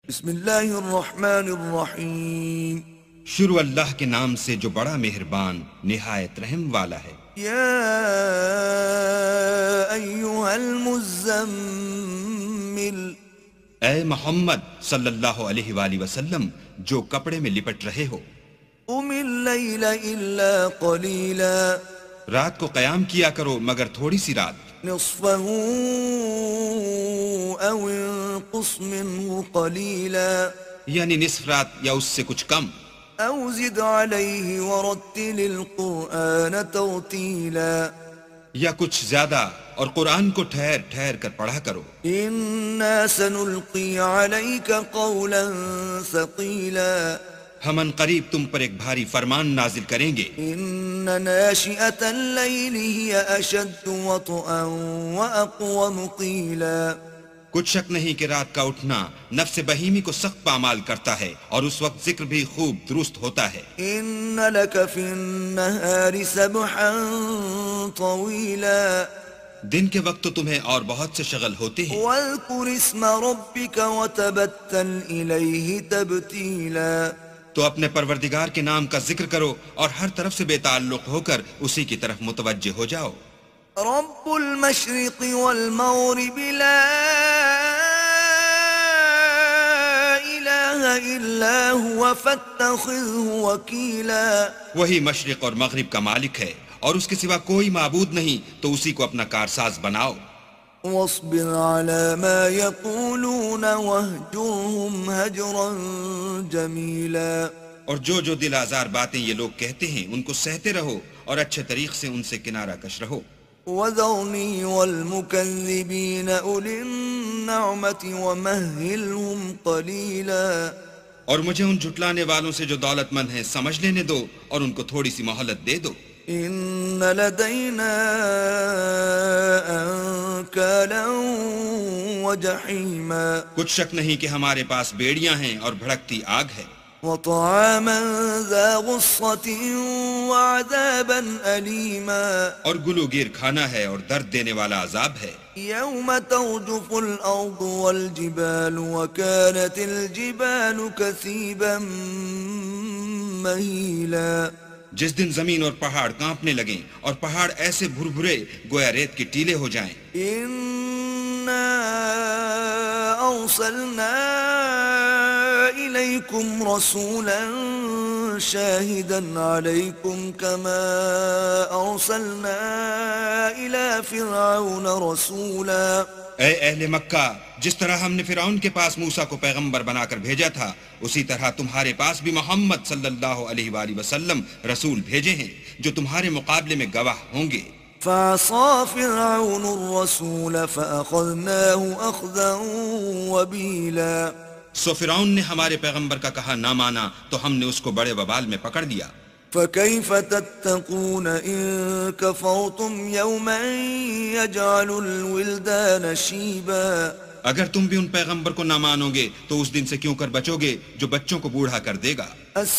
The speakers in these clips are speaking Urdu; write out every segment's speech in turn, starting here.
بسم اللہ الرحمن الرحیم۔ شروع اللہ کے نام سے جو بڑا مہربان نہایت رحم والا ہے۔ یا ایہا المزمل، اے محمد صلی اللہ علیہ وآلہ وسلم جو کپڑے میں لپٹ رہے ہو، قم اللیل الا قلیلا، رات کو قیام کیا کرو مگر تھوڑی سی رات، نصفہ او انقص منہ قلیلا، یعنی نصف رات یا اس سے کچھ کم، او زد علیہ ورتل القرآن ترتیلا، یا کچھ زیادہ اور قرآن کو ٹھہر ٹھہر کر پڑھا کرو۔ انا سنلقی علیک قولا ثقیلا، ہم ان قریب تم پر ایک بھاری فرمان نازل کریں گے۔ ان ناشئة اللیل ہی اشد وطئا واقوم قیلا، کچھ شک نہیں کہ رات کا اٹھنا نفس بہیمی کو سخت پامال کرتا ہے اور اس وقت ذکر بھی خوب درست ہوتا ہے۔ ان لک فی النہار سبحا طویلا، دن کے وقت تو تمہیں اور بہت سے شغل ہوتے ہیں، واذکر اسم ربک وتبتل الیہ تبتیلا، تو اپنے پروردگار کے نام کا ذکر کرو اور ہر طرف سے بے تعلق ہو کر اسی کی طرف متوجہ ہو جاؤ۔ رب المشرق والمغرب لا الہ الا هو فاتخذه وکیلا، وہی مشرق اور مغرب کا مالک ہے اور اس کے سوا کوئی معبود نہیں، تو اسی کو اپنا کارساز بناؤ۔ واصبر على ما يقولون واهجرهم هجرا جميلا، اور جو دل آزار باتیں یہ لوگ کہتے ہیں ان کو سہتے رہو اور اچھے طریق سے ان سے کنارہ کش رہو۔ وذرني والمكذبين أولي النعمة ومهلهم قليلا، اور مجھے ان جھٹلانے والوں سے جو دولت مند ہیں سمجھ لینے دو اور ان کو تھوڑی سی مہلت دے دو۔ إن لدينا أنكالا وجحيما، کچھ شک نہیں کہ ہمارے پاس بیڑیاں ہیں اور بھڑکتی آگ ہے، وطعاما ذا غصة وعذابا أليما، اور گلوگیر کھانا ہے اور درد دینے والا عذاب ہے۔ يوم ترجف الأرض والجبال وكانت الجبال كثيبا مهيلا، جس دن زمین اور پہاڑ کانپنے لگیں اور پہاڑ ایسے بھربھرے گویا ریت کے ٹیلے ہو جائیں۔ إنا أرسلنا إليكم رسولا شاهدا عليكم كما أرسلنا إلى فرعون رسولا، اے اہل مکہ، جس طرح ہم نے فرعون کے پاس موسیٰ کو پیغمبر بنا کر بھیجا تھا، اسی طرح تمہارے پاس بھی محمد صلی اللہ علیہ وآلہ وسلم رسول بھیجے ہیں جو تمہارے مقابلے میں گواہ ہوں گے۔ فعصى فرعون الرسول فأخذناه أخذا وبيلا، سو فرعون نے ہمارے پیغمبر کا کہا نہ مانا تو ہم نے اس کو بڑے وبال میں پکڑ لیا۔ فكيف تتقون إن كفرتم يوما يجعل الولدان شيبا، اگر تم بھی ان پیغمبر کو نہ مانو گے تو اس دن سے کیوں کر بچو گے جو بچوں کو بوڑھا کر دے گا۔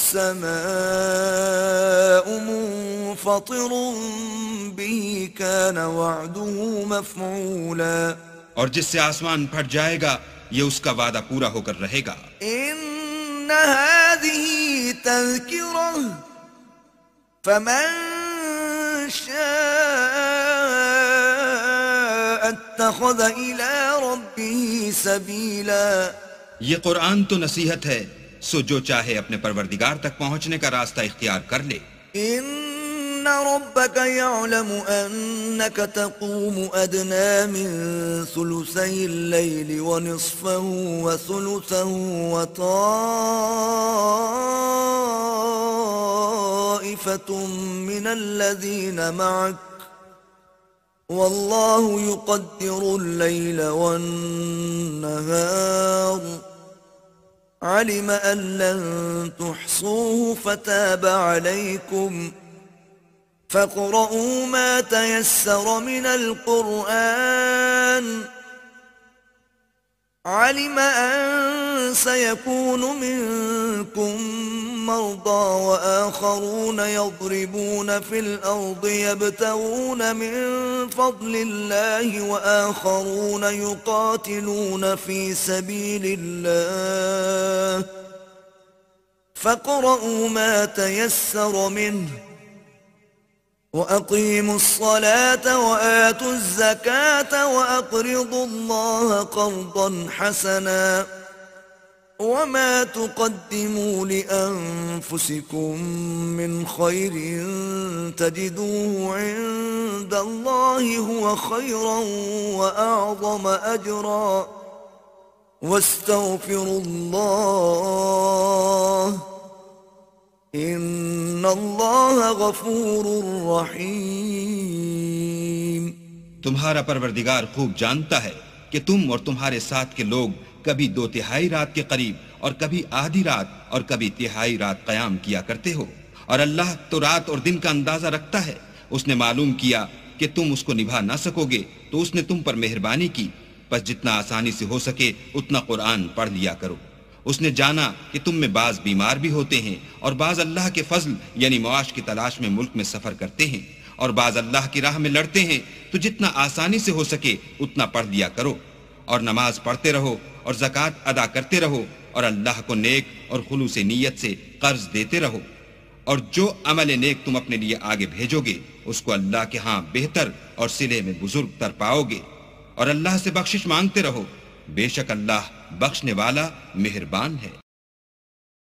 السماء منفطر به كان وعده مفعولا، اور جس سے آسمان پھٹ جائے گا یہ اس کا وعدہ پورا ہو کر رہے گا۔ إن هذه تذكرة فمن شاء اتخذ إلى ربه سبيلا، یہ قرآن تو نصیحت ہے، سو جو چاہے اپنے پروردگار تک پہنچنے کا راستہ اختیار کر لے۔ إن ربك يعلم أنك تقوم أدنى من ثلثي الليل ونصفه وثلثه وطائفة من الذين معك، والله يقدر الليل والنهار، علم أن لن تحصوه فتاب عليكم، فاقرؤوا ما تيسر من القرآن، علم أن سيكون منكم مرضى وآخرون يضربون في الأرض يبتغون من فضل الله وآخرون يقاتلون في سبيل الله فاقرؤوا ما تيسر منه وأقيموا الصلاة وآتوا الزكاة وأقرضوا الله قرضا حسنا وما تقدموا لأنفسكم من خير تجدوه عند الله هو خيرا وأعظم أجرا واستغفروا الله ان اللہ غفور رحیم۔ تمہارا پروردگار خوب جانتا ہے کہ تم اور تمہارے ساتھ کے لوگ کبھی 2/3 رات کے قریب اور کبھی آدھی رات اور کبھی 1/3 رات قیام کیا کرتے ہو، اور اللہ تو رات اور دن کا اندازہ رکھتا ہے۔ اس نے معلوم کیا کہ تم اس کو نبھا نہ سکو گے تو اس نے تم پر مہربانی کی، بس جتنا آسانی سے ہو سکے اتنا قرآن پڑھ لیا کرو۔ اس نے جانا کہ تم میں بعض بیمار بھی ہوتے ہیں اور بعض اللہ کے فضل یعنی معاش کی تلاش میں ملک میں سفر کرتے ہیں اور بعض اللہ کی راہ میں لڑتے ہیں، تو جتنا آسانی سے ہو سکے اتنا پڑھ لیا کرو، اور نماز پڑھتے رہو اور زکوٰۃ ادا کرتے رہو، اور اللہ کو نیک اور خلوص نیت سے قرض دیتے رہو، اور جو عمل نیک تم اپنے لیے آگے بھیجو گے اس کو اللہ کے ہاں بہتر اور صلے میں بزرگ تر پاؤ گے، اور اللہ سے بخشش مانگتے رہو، بے شک اللہ بخشنے والا مہربان ہے۔